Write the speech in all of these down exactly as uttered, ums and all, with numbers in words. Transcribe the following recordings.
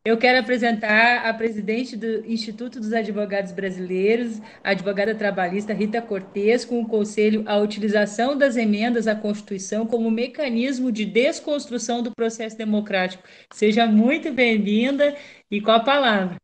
Eu quero apresentar a presidente do Instituto dos Advogados Brasileiros, a advogada trabalhista Rita Cortes, com o conselho à utilização das emendas à Constituição como mecanismo de desconstrução do processo democrático. Seja muito bem-vinda e com a palavra.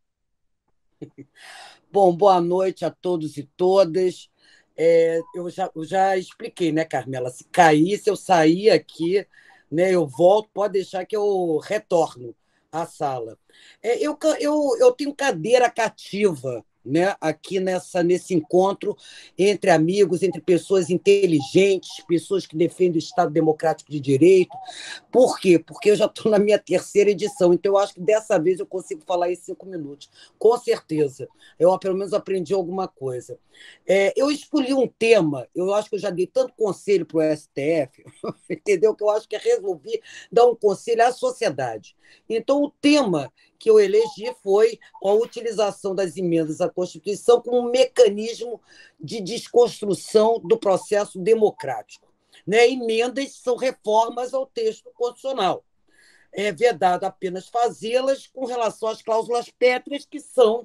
Bom, boa noite a todos e todas. É, eu, já, eu já expliquei, né, Carmela? Se cair, se eu sair aqui, né, eu volto, pode deixar que eu retorno à sala. É, eu, eu, eu tenho cadeira cativa, né, aqui nessa, nesse encontro entre amigos, entre pessoas inteligentes, pessoas que defendem o Estado Democrático de Direito. Por quê? Porque eu já estou na minha terceira edição, então eu acho que dessa vez eu consigo falar em cinco minutos, com certeza. Eu, pelo menos, aprendi alguma coisa. É, eu escolhi um tema, eu acho que eu já dei tanto conselho para o S T F, entendeu? Que eu acho que é resolvi dar um conselho à sociedade. Então, o tema que eu elegi foi a utilização das emendas à Constituição como um mecanismo de desconstrução do processo democrático. Né? Emendas são reformas ao texto constitucional. É vedado apenas fazê-las com relação às cláusulas pétreas, que são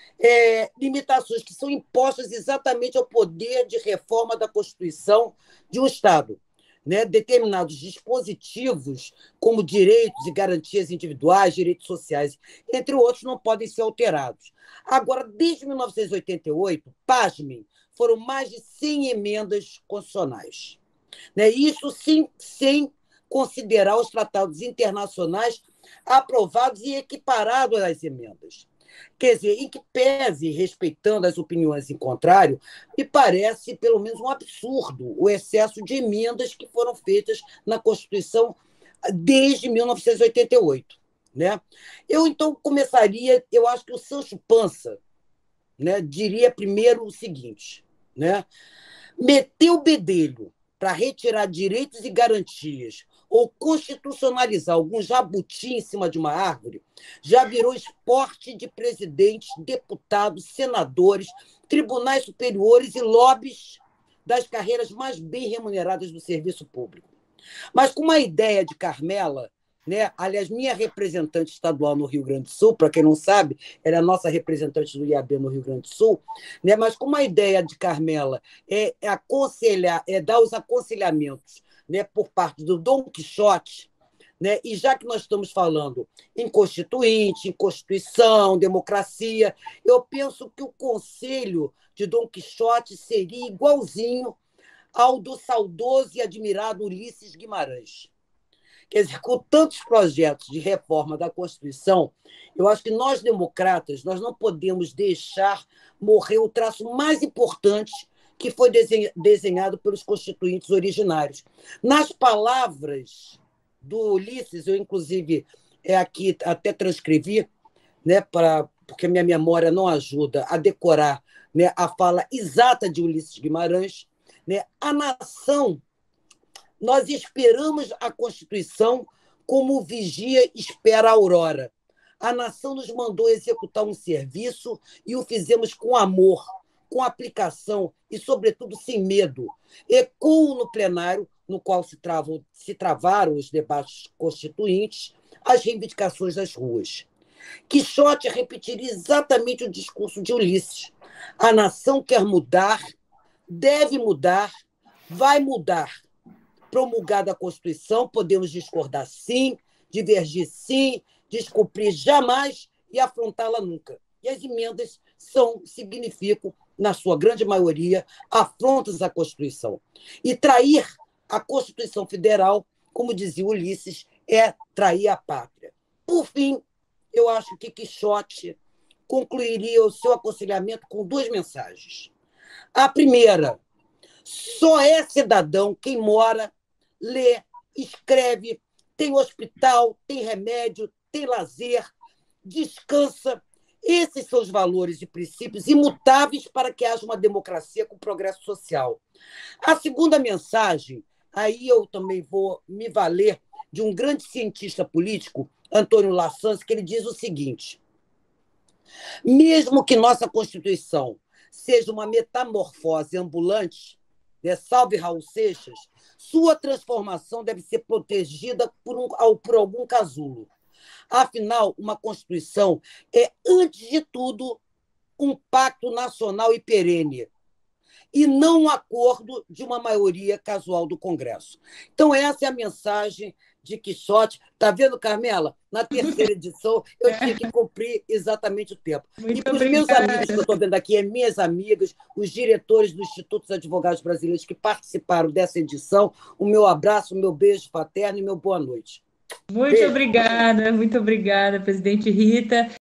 é, limitações que são impostas exatamente ao poder de reforma da Constituição de um Estado. Né? Determinados dispositivos, como direitos e garantias individuais, direitos sociais, entre outros, não podem ser alterados. Agora, desde mil novecentos e oitenta e oito, pasmem, foram mais de cem emendas constitucionais. Né? Isso sim, sem considerar os tratados internacionais aprovados e equiparados às emendas. Quer dizer, em que pese, respeitando as opiniões em contrário, me parece, pelo menos, um absurdo o excesso de emendas que foram feitas na Constituição desde mil novecentos e oitenta e oito. Né? Eu, então, começaria, eu acho que o Sancho Panza, né, diria primeiro o seguinte, né? Meter o bedelho para retirar direitos e garantias ou constitucionalizar algum jabuti em cima de uma árvore, já virou esporte de presidentes, deputados, senadores, tribunais superiores e lobbies das carreiras mais bem remuneradas do serviço público. Mas com uma ideia de Carmela, né? Aliás, minha representante estadual no Rio Grande do Sul, para quem não sabe, era a nossa representante do I A B no Rio Grande do Sul, né? Mas com uma ideia de Carmela é, é aconselhar, é dar os aconselhamentos, né, por parte do Dom Quixote, né? E já que nós estamos falando em constituinte, em Constituição, democracia, eu penso que o conselho de Dom Quixote seria igualzinho ao do saudoso e admirado Ulisses Guimarães. Quer dizer, com tantos projetos de reforma da Constituição, eu acho que nós, democratas, nós não podemos deixar morrer o traço mais importante que foi desenhado pelos constituintes originários. Nas palavras do Ulisses, eu, inclusive, é aqui até transcrevi, né, pra, porque minha memória não ajuda a decorar, né, a fala exata de Ulisses Guimarães, né, a nação. Nós esperamos a Constituição como o vigia espera a aurora. A nação nos mandou executar um serviço e o fizemos com amor, com aplicação e, sobretudo, sem medo. Ecoam no plenário, no qual se, travam, se travaram os debates constituintes, as reivindicações das ruas. Quixote repetiria exatamente o discurso de Ulisses. A nação quer mudar, deve mudar, vai mudar. Promulgada a Constituição, podemos discordar sim, divergir sim, descumprir jamais e afrontá-la nunca. E as emendas são, significam, na sua grande maioria, afrontas à Constituição. E trair a Constituição Federal, como dizia Ulisses, é trair a pátria. Por fim, eu acho que Quixote concluiria o seu aconselhamento com duas mensagens. A primeira, só é cidadão quem mora, lê, escreve, tem hospital, tem remédio, tem lazer, descansa. Esses são os valores e princípios imutáveis para que haja uma democracia com progresso social. A segunda mensagem, aí eu também vou me valer de um grande cientista político, Antônio Lassans, que ele diz o seguinte: mesmo que nossa Constituição seja uma metamorfose ambulante, né, salve Raul Seixas, sua transformação deve ser protegida por, um, por algum casulo. Afinal, uma Constituição é, antes de tudo, um pacto nacional e perene, e não um acordo de uma maioria casual do Congresso. Então, essa é a mensagem de Quixote. Está vendo, Carmela? Na terceira edição, eu tinha que cumprir exatamente o tempo. Muito e para os meus obrigada. amigos, que eu estou vendo aqui, é minhas amigas, os diretores do Instituto dos Advogados Brasileiros que participaram dessa edição, o meu abraço, o meu beijo fraterno e meu boa noite. Muito Beijo. obrigada, muito obrigada, presidente Rita.